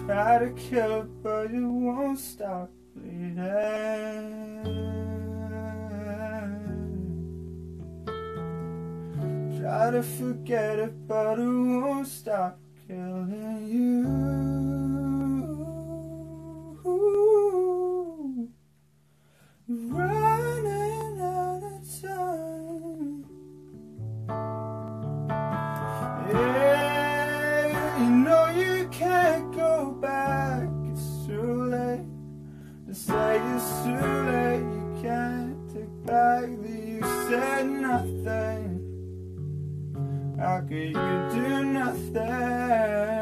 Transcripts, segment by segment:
Try to kill it, but it won't stop bleeding. Try to forget it, but it won't stop killing you. Running out of time. Yeah, you know you can't go back. It's too late to say it's too late. You can't take back that you said nothing. How could you do nothing?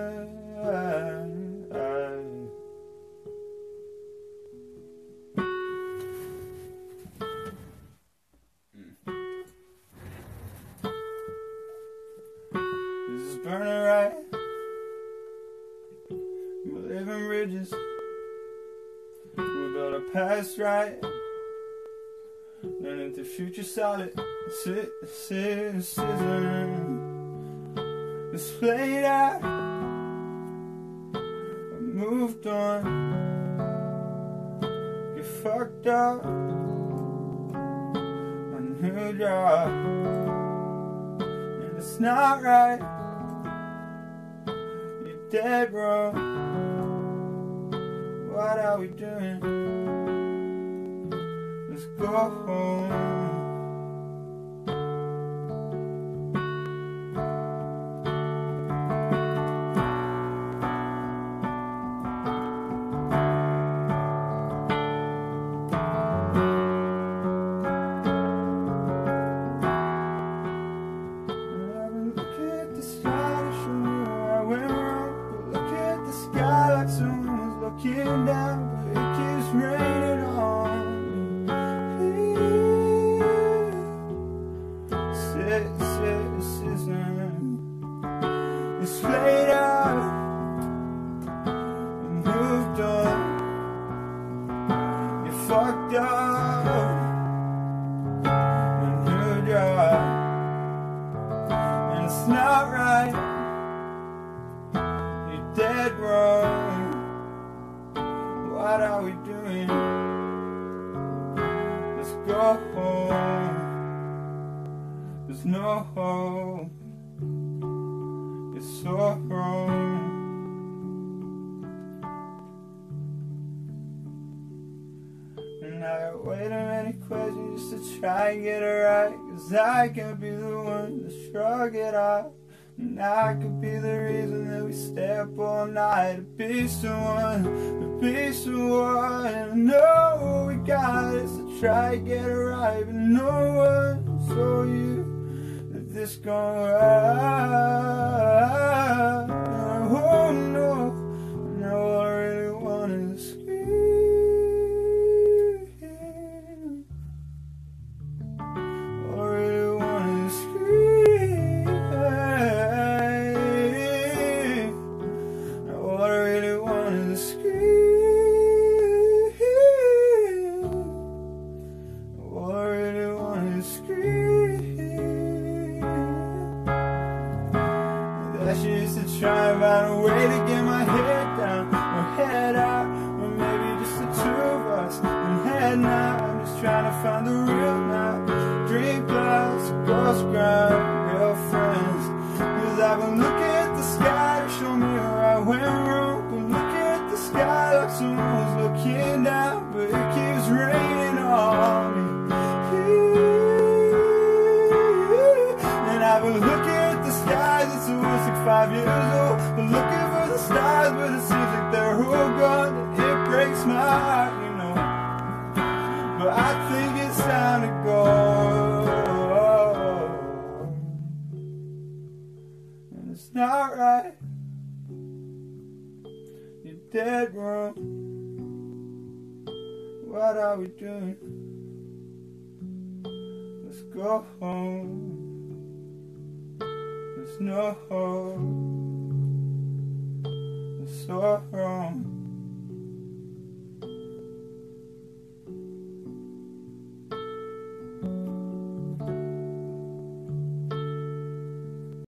This is burning right. We live in ridges. We build a past right. Learning the future solid. It's played out. I moved on. Get fucked up. A new job. And it's not right. You're dead wrong. What are we doing? Let's go home. Someone's looking down, but it keeps raining on me. It's laid out. I moved on. You fucked up. A new job, and it's not right. You're dead wrong. What are we doing? Let's go home. There's no hope. It's so wrong. And I got way too many questions just to try and get it right. 'Cause I could be the one to shrug it off. And I could be the reason that we stay up all night to be someone, to be someone. And I know what we got is to try to get it right, but no one told you that this gon' right. Oh no, now all I really want is scream. All I really want is scream. All I really want is scream. All I really want is scream. That's just to try and find a way to get my head down, my head out, or maybe just the two of us. And head now, I'm just trying to find the real now. Drink glass, ghost ground, real friends. 'Cause I've been looking at the sky to show me where I went wrong. Been looking at the sky like someone's looking down, but it keeps raining on me. And I've been looking at the skies, it's almost like 5 years old. Been looking for the stars, but it seems like they're all gone. It breaks my heart, you know, but I think it's time to go. And it's not right. You're dead wrong. What are we doing? Let's go home. There's no hope. It's so wrong.